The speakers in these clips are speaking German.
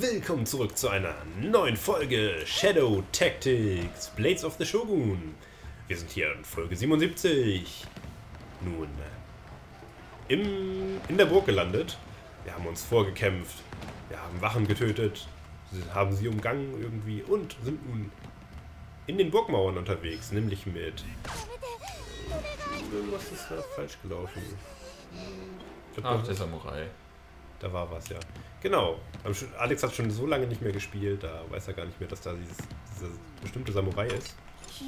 Willkommen zurück zu einer neuen Folge Shadow Tactics Blades of the Shogun. Wir sind hier in Folge 77. Nun, in der Burg gelandet. Wir haben uns vorgekämpft. Wir haben Wachen getötet. Haben sie umgangen irgendwie und sind nun in den Burgmauern unterwegs. Nämlich mit... Irgendwas ist da falsch gelaufen. Ach, der Samurai. Da war was, ja. Genau. Alex hat schon so lange nicht mehr gespielt, da weiß er gar nicht mehr, dass da dieser bestimmte Samurai ist.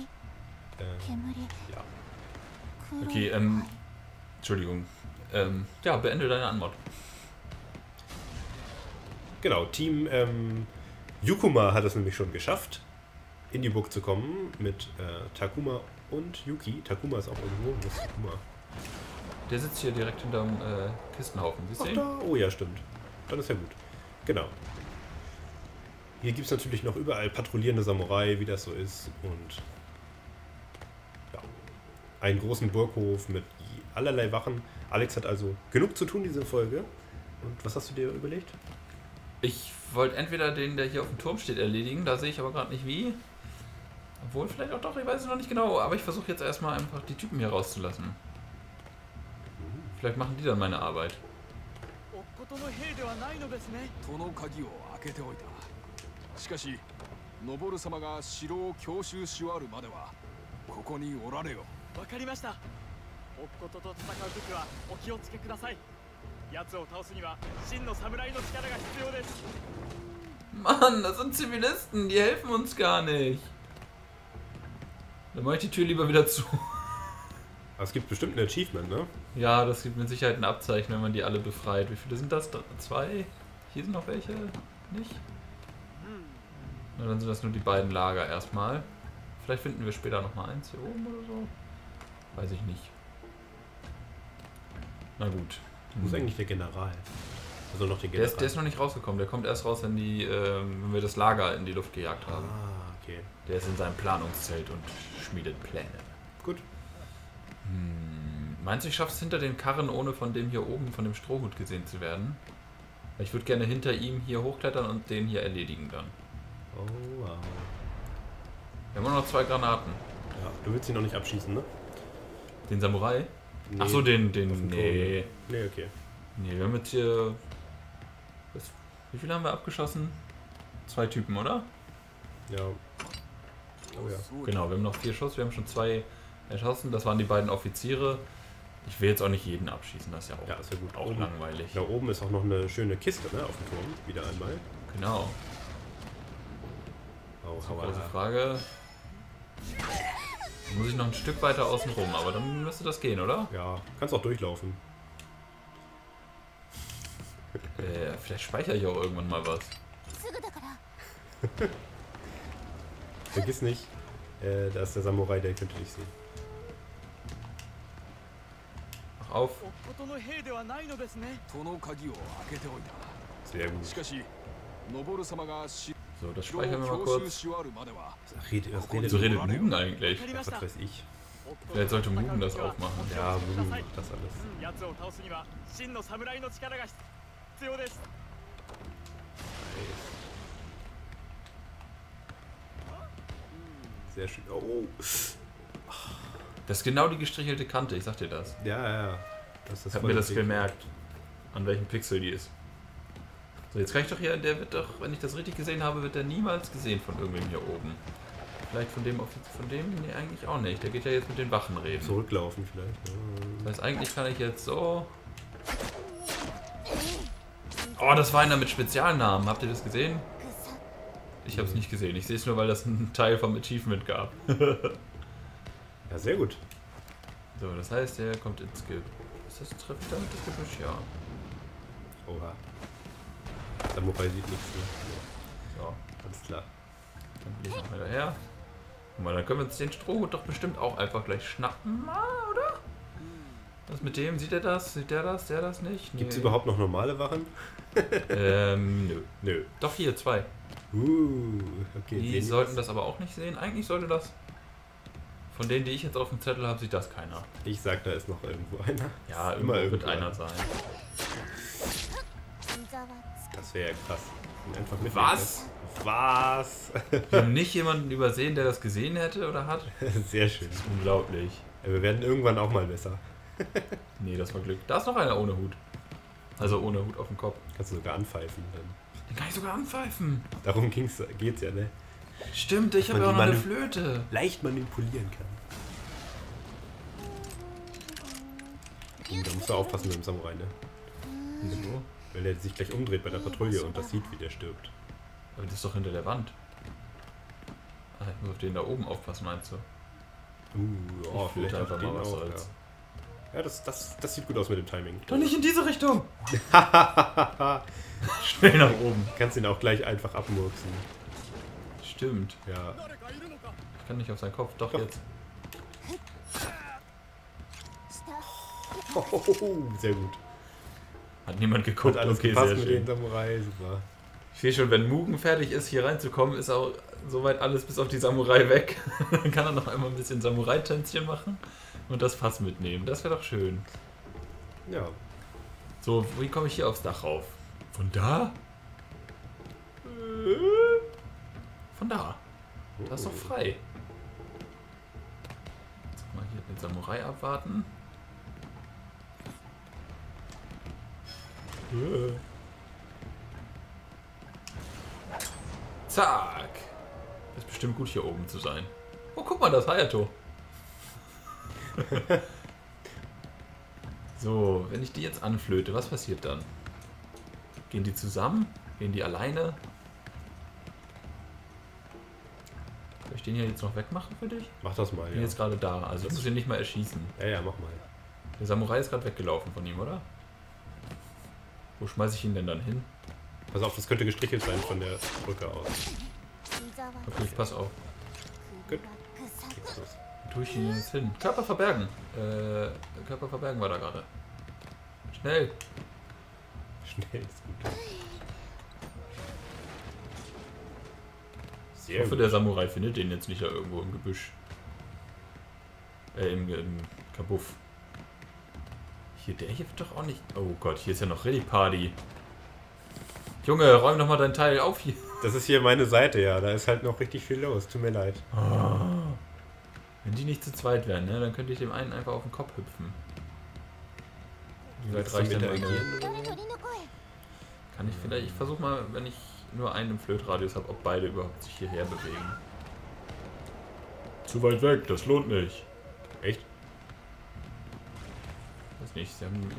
Ja. Okay, Entschuldigung. Ja, beende deine Anmod. Genau, Team Yukuma hat es nämlich schon geschafft, in die Burg zu kommen mit Takuma und Yuki. Takuma ist auch irgendwo. Wo ist Takuma? Der sitzt hier direkt hinterm Kistenhaufen. Siehst du ihn? Da? Oh ja, stimmt. Dann ist ja gut. Genau. Hier gibt es natürlich noch überall patrouillierende Samurai, wie das so ist. Und ja, einen großen Burghof mit allerlei Wachen. Alex hat also genug zu tun, diese Folge. Und was hast du dir überlegt? Ich wollte entweder den, der hier auf dem Turm steht, erledigen. Da sehe ich aber gerade nicht wie. Obwohl, vielleicht auch doch, ich weiß es noch nicht genau. Aber ich versuche jetzt erstmal einfach die Typen hier rauszulassen. Vielleicht machen die dann meine Arbeit. Mann, das sind Zivilisten, die helfen uns gar nicht. Dann mache ich die Tür lieber wieder zu. Aber es gibt bestimmt ein Achievement, ne? Ja, das gibt mit Sicherheit ein Abzeichen, wenn man die alle befreit. Wie viele sind das? 2? Hier sind noch welche? Nicht? Na, dann sind das nur die beiden Lager erstmal. Vielleicht finden wir später nochmal eins hier oben oder so. Weiß ich nicht. Na gut. Wo ist eigentlich der General? Also noch den General. Der ist noch nicht rausgekommen. Der kommt erst raus, wenn wir das Lager in die Luft gejagt haben. Ah, okay. Der ist in seinem Planungszelt und schmiedet Pläne. Gut. Meinst du, ich schaff's hinter den Karren, ohne von dem hier oben, von dem Strohhut gesehen zu werden? Ich würde gerne hinter ihm hier hochklettern und den hier erledigen dann. Oh, wow. Wir haben nur noch 2 Granaten. Ja, du willst ihn noch nicht abschießen, ne? Den Samurai? Nee, Ach so, den nee. Nee, okay. Nee, wir haben jetzt hier... Wie viele haben wir abgeschossen? 2 Typen, oder? Ja. Oh ja. Genau, wir haben noch 4 Schuss, wir haben schon 2 erschossen. Das waren die beiden Offiziere. Ich will jetzt auch nicht jeden abschießen, das ist ja auch, ist ja gut. auch oben, langweilig. Da oben ist auch noch eine schöne Kiste, ne, auf dem Turm. Wieder einmal. Genau. Oh, Große Frage. Muss ich noch ein Stück weiter außen rum, aber dann müsste das gehen, oder? Ja, kannst auch durchlaufen. Vielleicht speichere ich auch irgendwann mal was. Vergiss nicht, da ist der Samurai, der könnte dich sehen. Mach auf. Sehr gut. So, das speichern wir mal kurz. Was redet Wieso redet Mugen eigentlich? Ja, was weiß ich. Vielleicht sollte Mugen das aufmachen. Ja, Mugen macht das alles. Sehr schön. Oh. Das ist genau die gestrichelte Kante, ich sag dir das. Ja. Das ist Ich hab mir das gemerkt, an welchem Pixel die ist. So, jetzt kann ich doch hier, der wird doch, wenn ich das richtig gesehen habe, wird der niemals gesehen von irgendwem hier oben. Vielleicht von dem, nee, eigentlich auch nicht. Der geht ja jetzt mit den Wachen reden. Zurücklaufen vielleicht. Das heißt, eigentlich kann ich jetzt so... Oh, das war einer mit Spezialnamen. Habt ihr das gesehen? Ich habe es nicht gesehen. Ich sehe es nur, weil das ein Teil vom Achievement gab. Ja, sehr gut. So, das heißt, der kommt ins Gebüsch. Ist das trifft damit das Gebüsch? Ja. Oha. Samurai sieht nichts, ne? So, Alles klar. dann will ich noch mal daher. Guck mal, dann können wir uns den Strohhut doch bestimmt auch einfach gleich schnappen, oder? Was mit dem? Sieht er das? Sieht der das? Der das nicht? Nee. Gibt es überhaupt noch normale Wachen? Nö. Nö. Doch, hier, 2. Okay. Die sollten das aber auch nicht sehen. Eigentlich sollte das... Von denen, die ich jetzt auf dem Zettel habe, sieht das keiner. Ich sag, da ist noch irgendwo einer. Ja, immer wird einer sein. Das wäre ja krass. ihn einfach mitnehmen. Was? Was? Wir haben nicht jemanden übersehen, der das gesehen hätte oder hat? Sehr schön. Das ist unglaublich. Ja, wir werden irgendwann auch mal besser. Nee, das war Glück. Da ist noch einer ohne Hut. Also ohne Hut auf dem Kopf. Kannst du sogar anpfeifen dann. Den kann ich sogar anpfeifen. Darum geht's ja, ne? Stimmt, ich habe ja auch noch eine Flöte. Leicht manipulieren kann. Da musst du aufpassen mit dem Samurai, ne? Wieso? Weil der sich gleich umdreht bei der Patrouille und das sieht, wie der stirbt. Aber das ist doch hinter der Wand. Ah, ich muss auf den da oben aufpassen, meinst du? Oh, Ich vielleicht flöte einfach einfach mal, den was auch, soll's. ja. Ja, das sieht gut aus mit dem Timing. Doch nicht in diese Richtung! Schnell nach oben. Kannst ihn auch gleich einfach abmurksen. Stimmt. Ja. Ich kann nicht auf seinen Kopf. Doch, Doch. jetzt. Sehr gut. Hat niemand geguckt. Hat alles Okay, gepasst sehr mit schön. dem Samurai, super. Ich sehe schon, wenn Mugen fertig ist, hier reinzukommen, ist auch soweit alles bis auf die Samurai weg. Dann kann er noch einmal ein bisschen Samurai-Tänzchen machen und das Fass mitnehmen. Das wäre doch schön. Ja. So, wie komme ich hier aufs Dach rauf? Von da? Von da. Das ist doch frei. Jetzt mal hier den Samurai abwarten. Zack. Das ist bestimmt gut hier oben zu sein. Oh, guck mal, das Hayato. So, wenn ich die jetzt anflöte, was passiert dann? Gehen die zusammen? Gehen die alleine? Soll ich den hier jetzt noch wegmachen für dich? Mach das mal, Ich bin ja. jetzt gerade da, also ich muss ihn nicht mal erschießen. Ja, mach mal. Der Samurai ist gerade weggelaufen von ihm, oder? Wo schmeiße ich ihn denn dann hin? Pass auf, das könnte gestrichelt sein von der Brücke aus. Okay, ich pass auf. Gut. Geht's los. Wo tue ich ihn jetzt hin? Körper verbergen. Körper verbergen war da gerade. Schnell. Schnell ist gut. Ich Sehr hoffe, gut. der Samurai findet den jetzt nicht da irgendwo im Gebüsch. Im Kabuff. Hier, der hier wird doch auch nicht... Oh Gott, hier ist ja noch Ready Party. Junge, räum doch mal dein Teil auf hier. Das ist hier meine Seite, ja. Da ist halt noch richtig viel los. Tut mir leid. Wenn die nicht zu zweit wären, ne, dann könnte ich dem einen einfach auf den Kopf hüpfen. Wie weit Willst du reicht denn meine... interagieren oder so? Kann ich vielleicht... Ich versuche mal, wenn ich nur einen im Flötradius habe, ob beide überhaupt sich hierher bewegen. Zu weit weg, das lohnt nicht. Echt? Weiß nicht, sie haben...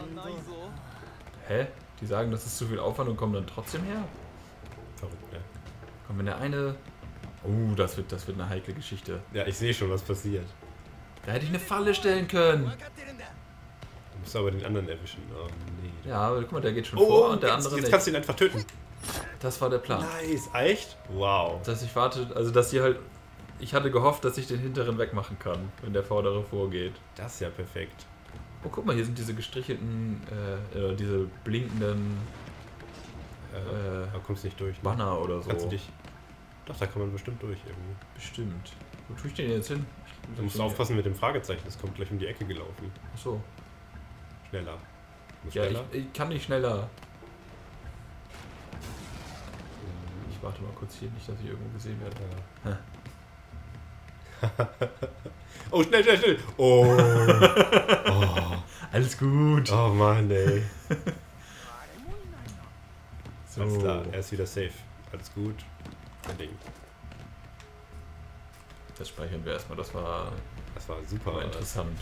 Hä? Die sagen, das ist zu viel Aufwand und kommen dann trotzdem her? Verrückt, ne? Komm, wenn der eine... Oh, das wird eine heikle Geschichte. Ja, ich sehe schon, was passiert. Da hätte ich eine Falle stellen können. Du musst aber den anderen erwischen. Oh, nee. Ja, aber guck mal, der geht schon vor und der jetzt, andere jetzt nicht. kannst du ihn einfach töten. Das war der Plan. Nice, echt? Wow. Dass ich warte, also dass die halt... Ich hatte gehofft, dass ich den hinteren wegmachen kann, wenn der vordere vorgeht. Das ist ja perfekt. Oh, guck mal, hier sind diese gestrichelten, diese blinkenden Da kommst du nicht durch. Ne? Banner oder so. Kannst du dich... Doch, da kann man bestimmt durch irgendwie. Bestimmt. Wo tue ich den jetzt hin? Du musst aufpassen mit dem Fragezeichen, das kommt gleich um die Ecke gelaufen. Achso. Schneller. Muss Ja, schneller. ich kann nicht schneller. Ich warte mal kurz hier, nicht, dass ich irgendwo gesehen werde. Oh, schnell, schnell, schnell! Oh! Oh, Alles gut. oh Mann, ey. So. Alles klar, er ist wieder safe. Alles gut. Kein Ding. Das speichern wir erstmal, das war Das war super. aber interessant.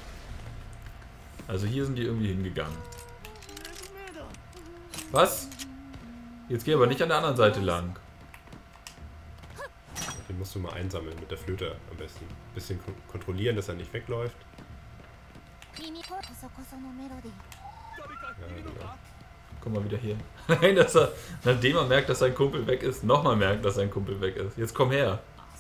Also hier sind die irgendwie hingegangen. Was? Jetzt geh aber nicht an der anderen Seite lang. Den musst du mal einsammeln mit der Flöte am besten. Bisschen kontrollieren, dass er nicht wegläuft. Ja, genau. Guck mal wieder hier. Nein, dass er, nachdem er merkt, dass sein Kumpel weg ist, nochmal merkt, dass sein Kumpel weg ist. Jetzt komm her.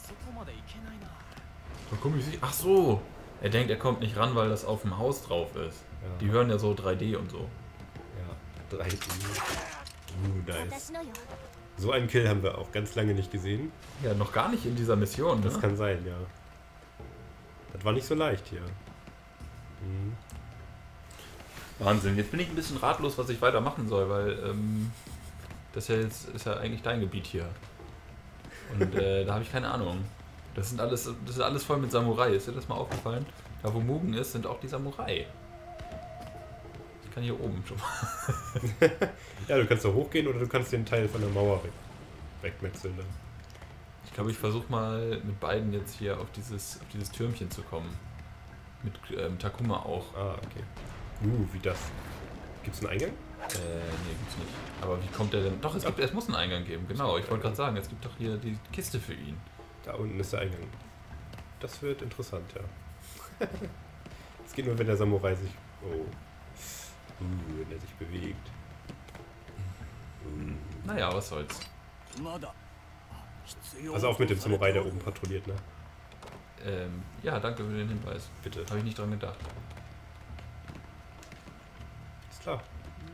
Ach so. Er denkt, er kommt nicht ran, weil das auf dem Haus drauf ist. Ja. Die hören ja so 3D und so. Ja, 3. Nice. So einen Kill haben wir auch ganz lange nicht gesehen. Ja, noch gar nicht in dieser Mission, ne? Das kann sein, ja. Das war nicht so leicht hier. Mhm. Wahnsinn. Jetzt bin ich ein bisschen ratlos, was ich weitermachen soll, weil Das ist ja eigentlich dein Gebiet hier. Und da habe ich keine Ahnung. Das ist alles voll mit Samurai. Ist dir das mal aufgefallen? Da wo Mugen ist, sind auch die Samurai. Ich kann hier oben schon mal. Ja, du kannst da hochgehen oder du kannst den Teil von der Mauer wegmetzeln. Dann. Ich glaube, ich versuche mal mit beiden jetzt hier auf dieses Türmchen zu kommen. Mit Takuma auch. Ah, okay. Wie das? Gibt's einen Eingang? Nee, gibt's nicht. Aber wie kommt der denn? Doch, es muss einen Eingang geben, genau. Ich wollte gerade sagen, es gibt doch hier die Kiste für ihn. Da unten ist der Eingang. Das wird interessant, ja. Es geht nur, wenn der Samurai sich... Oh. Wenn er sich bewegt. Naja, was soll's. Also auch mit dem Samurai, der oben patrouilliert, ne? Ja, danke für den Hinweis. Bitte. Habe ich nicht dran gedacht. Ist klar.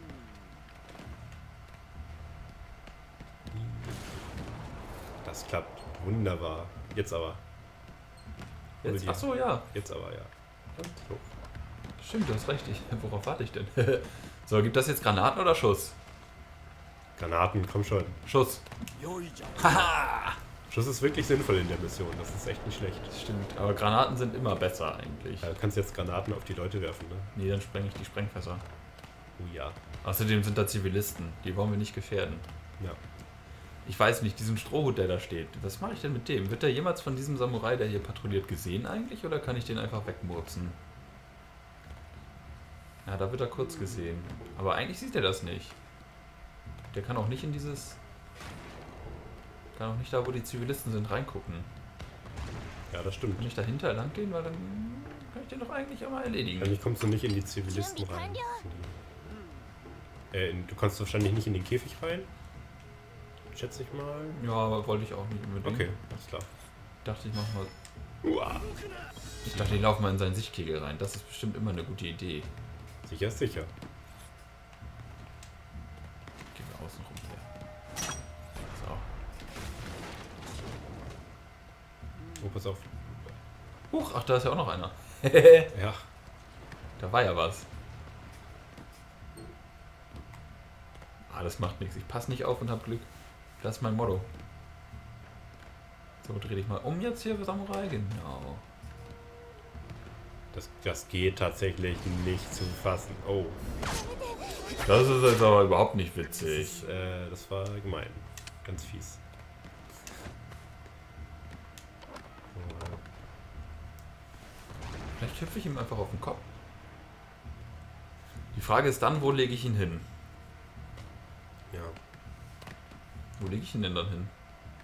Das klappt. Wunderbar. Jetzt aber. Jetzt? Achso, ja. Jetzt aber, ja. Und so. Stimmt, du hast recht. Worauf warte ich denn? So, gibt das jetzt Granaten oder Schuss? Granaten, komm schon. Schuss. Haha! Schuss ist wirklich sinnvoll in der Mission. Das ist echt nicht schlecht. Stimmt, aber Granaten sind immer besser eigentlich. Ja, du kannst jetzt Granaten auf die Leute werfen, ne? Nee, dann spreng ich die Sprengfässer. Oh ja. Außerdem sind da Zivilisten. Die wollen wir nicht gefährden. Ja. Ich weiß nicht, diesen Strohhut, der da steht. Was mache ich denn mit dem? Wird der jemals von diesem Samurai, der hier patrouilliert, gesehen eigentlich? Oder kann ich den einfach wegmurksen? Ja, da wird er kurz gesehen. Aber eigentlich sieht er das nicht. Der kann auch nicht in dieses... Kann auch nicht da, wo die Zivilisten sind, reingucken. Ja, das stimmt. Kann ich dahinter lang gehen? Weil dann kann ich den doch eigentlich immer erledigen. Eigentlich kommst du nicht in die Zivilisten rein. Du kannst wahrscheinlich nicht in den Käfig rein. Schätze ich mal. Ja, aber wollte ich auch nicht unbedingt. Okay, alles klar. Dachte ich mach mal. Ich dachte, ich laufe mal in seinen Sichtkegel rein. Das ist bestimmt immer eine gute Idee. Sicher ist sicher. Gehen wir außen rum her. So. Oh, pass auf. Huch, ach, da ist ja auch noch einer. Ja. Da war ja was. Ah, das macht nichts. Ich passe nicht auf und hab Glück. Das ist mein Motto. So, dreh dich mal um jetzt hier für Samurai. Genau. Das geht tatsächlich nicht zu fassen. Oh. Das ist jetzt aber überhaupt nicht witzig. Das war gemein. Ganz fies. Vielleicht hüpfe ich ihm einfach auf den Kopf. Die Frage ist dann, wo lege ich ihn hin? Ja. Wo lege ich ihn denn dann hin?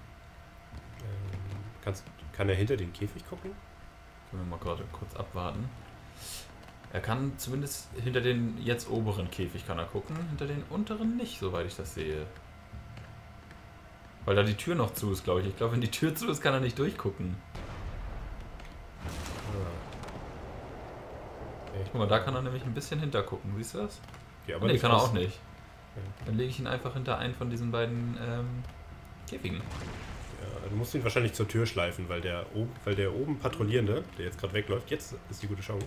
Kann er hinter den Käfig gucken? Können wir mal gerade kurz abwarten. Er kann zumindest hinter den jetzt oberen Käfig kann er gucken, hinter den unteren nicht, soweit ich das sehe. Weil da die Tür noch zu ist, glaube ich. Ich glaube, wenn die Tür zu ist, kann er nicht durchgucken. Guck mal, da kann er nämlich ein bisschen hinter gucken. Siehst du das? Ja, aber nee, kann er auch nicht. Ja. Dann lege ich ihn einfach hinter einen von diesen beiden Käfigen. Ja, du musst ihn wahrscheinlich zur Tür schleifen, weil der oben Patrouillierende, der jetzt gerade wegläuft, jetzt ist die gute Chance.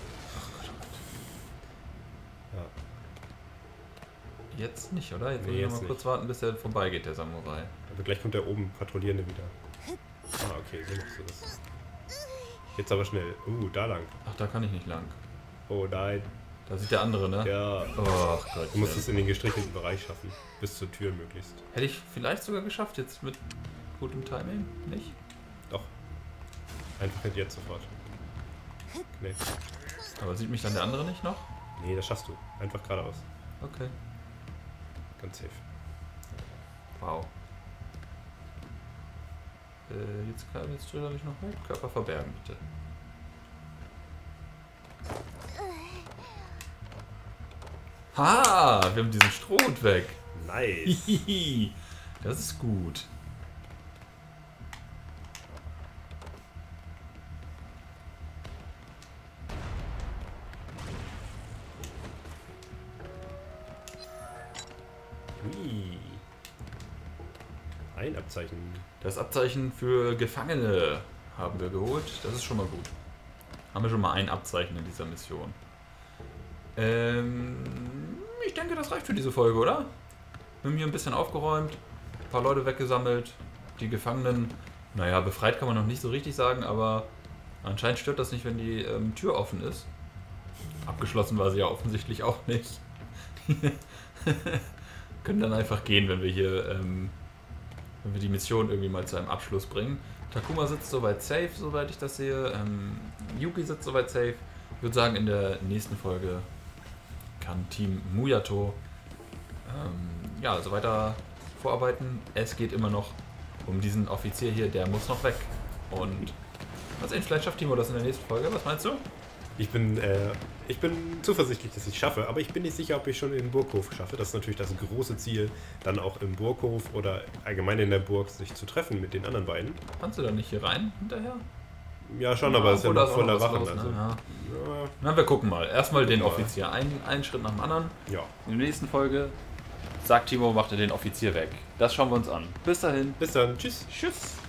Ja. Jetzt nicht, oder? Jetzt Nee, müssen wir jetzt mal kurz warten, bis er vorbeigeht, der Samurai. Aber gleich kommt der oben Patrouillierende wieder. Ah, okay, so machst du das. Jetzt aber schnell. Da lang. Ach, da kann ich nicht lang. Oh nein. Da sieht der andere, ne? Ja. Oh Gott. Du musst es in den gestrichelten Bereich schaffen. Bis zur Tür möglichst. Hätte ich vielleicht sogar geschafft, jetzt mit gutem Timing? Nicht? Doch. Einfach jetzt sofort. Nee. Aber sieht mich dann der andere nicht noch? Nee, das schaffst du. Einfach geradeaus. Okay. Ganz safe. Wow. Jetzt tritt er mich noch weg. Körper verbergen, bitte. Ha! Wir haben diesen Strohhut weg. Nice. Das ist gut. Hui. Ein Abzeichen. Das Abzeichen für Gefangene haben wir geholt. Das ist schon mal gut. Haben wir schon mal ein Abzeichen in dieser Mission. Ich denke, das reicht für diese Folge, oder? Wir haben hier ein bisschen aufgeräumt, ein paar Leute weggesammelt, die Gefangenen, naja, befreit kann man noch nicht so richtig sagen, aber anscheinend stört das nicht, wenn die Tür offen ist. Abgeschlossen war sie ja offensichtlich auch nicht. Können dann einfach gehen, wenn wir hier, wenn wir die Mission irgendwie mal zu einem Abschluss bringen. Takuma sitzt soweit safe, soweit ich das sehe. Yuki sitzt soweit safe. Ich würde sagen, in der nächsten Folge kann Team Muyato ja, also weiter vorarbeiten. Es geht immer noch um diesen Offizier hier, der muss noch weg. Und mal sehen, vielleicht schafft Timo das in der nächsten Folge. Was meinst du? Ich bin zuversichtlich, dass ich es schaffe, aber ich bin nicht sicher, ob ich schon den Burghof schaffe. Das ist natürlich das große Ziel, dann auch im Burghof oder allgemein in der Burg sich zu treffen mit den anderen beiden. Kannst du da nicht hier rein hinterher? Ja, schon, aber es ist ja noch voller Wachen. Los, also. ne? Ja. Ja. Na, wir gucken mal. Erstmal den Offizier. Einen Schritt nach dem anderen. Ja. In der nächsten Folge sagt Timo, macht er den Offizier weg. Das schauen wir uns an. Bis dahin. Bis dann. Tschüss. Tschüss.